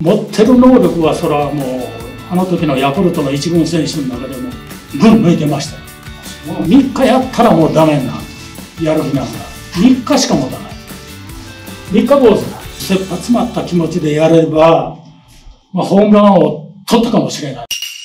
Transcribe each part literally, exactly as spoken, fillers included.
持ってる能力はそれはもうあの時のヤクルトの一軍選手の中でも群抜いてましたよ。みっかやったらもうダメなやる気なんだ。みっかしか持たない。みっか坊主だ。切羽詰まった気持ちでやれば、まあ、ホームランを取ったかもしれない。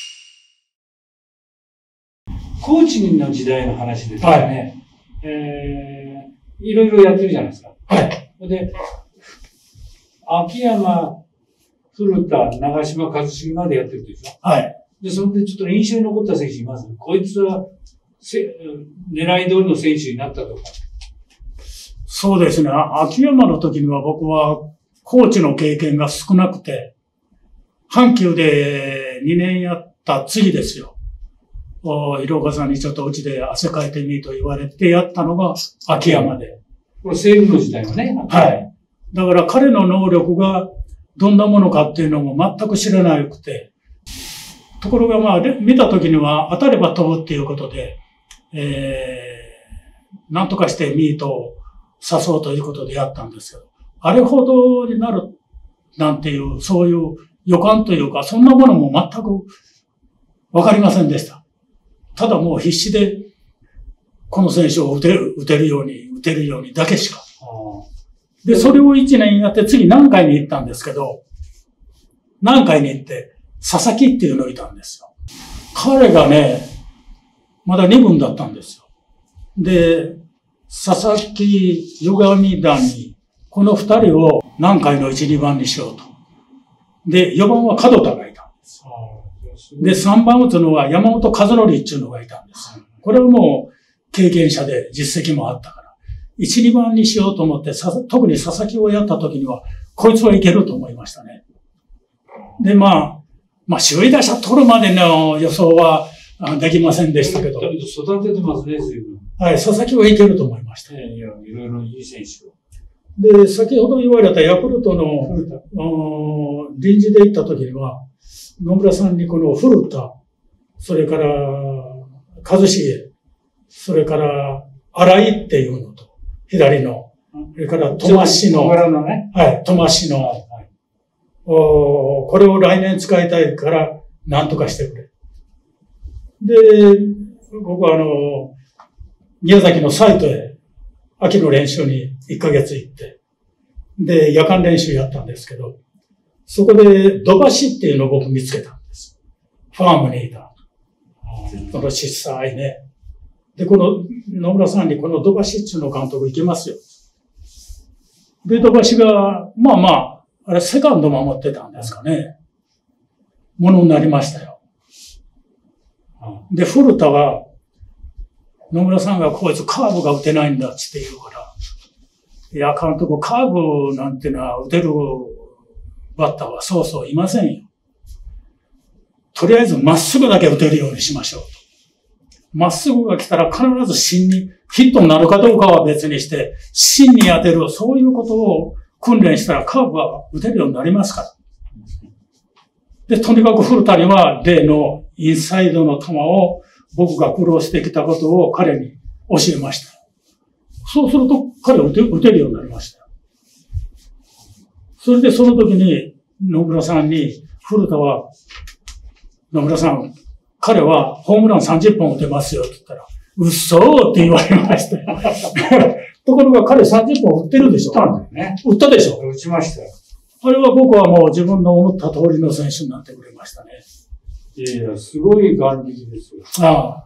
コーチの時代の話ですよね。はい、えー、いろいろやってるじゃないですか。 はい。 で、秋山、古田、長嶋一茂までやってるでしょ。 はい。 で、それでちょっと印象に残った選手います。こいつはせ、狙い通りの選手になったとか。 そうですね。秋山の時には僕はコーチの経験が少なくて、阪急でにねんやった次ですよ。広岡さんにちょっとうちで汗かいてみと言われてやったのが秋山で。 これ西武の時代のね。 はい。だから彼の能力がどんなものかっていうのも全く知らなくて、ところがまあ、見た時には当たれば飛ぶっていうことで、えー、なんとかしてミートを誘うということでやったんですけど、あれほどになるなんていう、そういう予感というか、そんなものも全くわかりませんでした。ただもう必死で、この選手を打てる、打てるように、打てるようにだけしか。で、それを一年やって次南海に行ったんですけど、南海に行って佐々木っていうのがいたんですよ。彼がね、まだに軍だったんですよ。で、佐々木、湯上団に、この二人を南海のいち、にばんにしようと。で、よばんは門田がいたんです。で、さんばん打つのは山本和則っていうのがいたんです。これはもう経験者で実績もあったから。いち、にばんにしようと思って、特に佐々木をやった時には、こいつはいけると思いましたね。で、まあ、まあ、首位打者取るまでの予想はできませんでしたけど。 育ててますね、随分。 はい、佐々木はいけると思いました。 いや、いろいろいい選手を。 で、先ほど言われたヤクルトの臨時で行った時には、野村さんにこの古田、それから一茂、それから荒井っていうのと、左の、それからトマシの、 のね、 はい、トマシの、はいはい、おこれを来年使いたいから何とかしてくれ。で、僕はあの、宮崎のサイトへ秋の練習にいっかげつ行って、で、夜間練習やったんですけど、そこで土橋っていうのを僕見つけたんです。ファームにいた。この小さいね。で、この野村さんにこの土橋っていうの監督行けますよ。で、土橋が、まあまあ、あれセカンド守ってたんですかね。ものになりましたよ。で、古田は、野村さんがこいつカーブが打てないんだって言うから、いや、監督、カーブなんてのは打てるバッターはそうそういませんよ。とりあえずまっすぐだけ打てるようにしましょうと。まっすぐが来たら必ず芯に、ヒットになるかどうかは別にして、芯に当てる、そういうことを訓練したらカーブは打てるようになりますから。で、とにかく古田には例のインサイドの球を僕が苦労してきたことを彼に教えました。そうすると彼は打て、打てるようになりました。それでその時に野村さんに、古田は、野村さん、彼はホームランさんじゅっぽん打てますよって言ったら、嘘って言われましたよ。ところが彼さんじゅっぽん打ってるでしょ。 打ったんだよね。 打ったでしょ。 打ちましたよ。 あれは僕はもう自分の思った通りの選手になってくれましたね。 いやいや、すごい眼力ですよ。 ああ。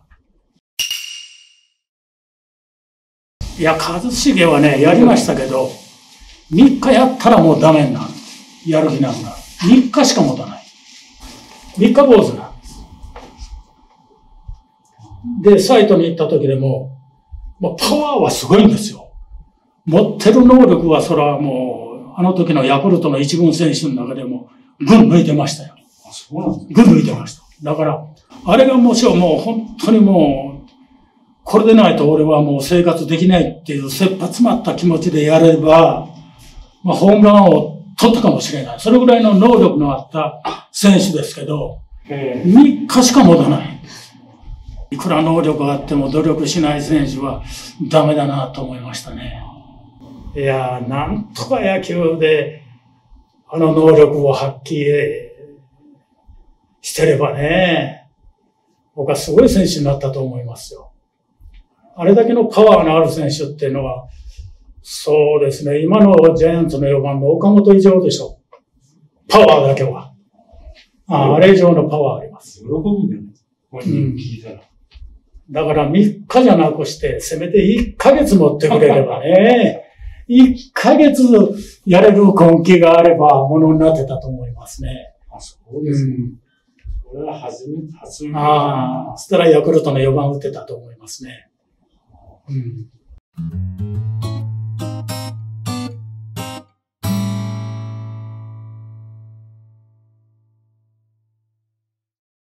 いや、一茂はね、やりましたけど、みっかやったらもうダメになる。やる気なんだ。みっかしか持たない。みっか坊主なんです。で、サイトに行った時でも、もうパワーはすごいんですよ。持ってる能力はそれはもう、あの時のヤクルトの一軍選手の中でも、群抜いてましたよ。 あ、そうなんですか。 群抜いてました。だから、あれがもちろんもう本当にもう、これでないと俺はもう生活できないっていう切羽詰まった気持ちでやれば、まあホームランを取ったかもしれない。それぐらいの能力のあった選手ですけど、みっかしか持たない。いくら能力があっても努力しない選手はダメだなと思いましたね。いやー、なんとか野球で、 あの能力を発揮してればね、僕はすごい選手になったと思いますよ。あれだけのパワーのある選手っていうのは、そうですね、今のジャイアンツのよばんの岡本以上でしょ。パワーだけは。あ, あれ以上のパワーあります。 喜ぶんじゃないですか。本人聞いたら。 だからみっかじゃなくして、せめていっかげつ持ってくれればね、いっかげつやれる根気があれば、ものになってたと思いますね。 あ、そうですね。うん、これは初めて、初めて。 ああ、そしたらヤクルトのよばん打ってたと思いますね。うん